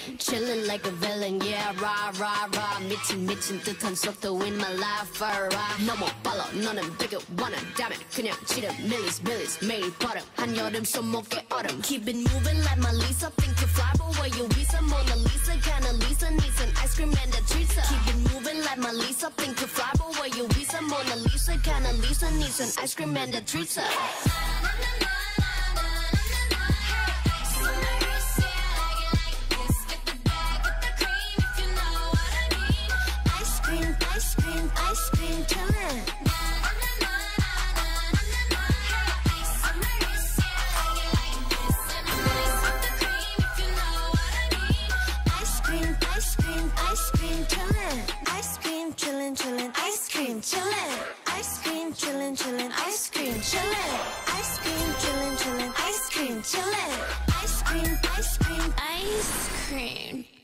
Chillin' like a villain, yeah, rah, rah, rah. 미친 듯한 속도 in my life, rah. 너무 빨라, 너는 되게 원한다면 그냥 지름 밀리스 매일 버릇 한여름 손목에 얼음. Keep it moving like my Lisa, think you fly, but where you visa? Mona Lisa, kinda Lisa, needs an ice cream and a treat. Keep it moving like my Lisa, think you fly, but where you visa? Mona Lisa, kinda Lisa, needs an ice cream and a treat. Ice cream killer. Ice cream killer. Ice cream chillin', ice cream chillin'. Ice cream chillin', ice cream chillin'. Ice cream chillin', ice cream chillin'. Ice cream, ice cream.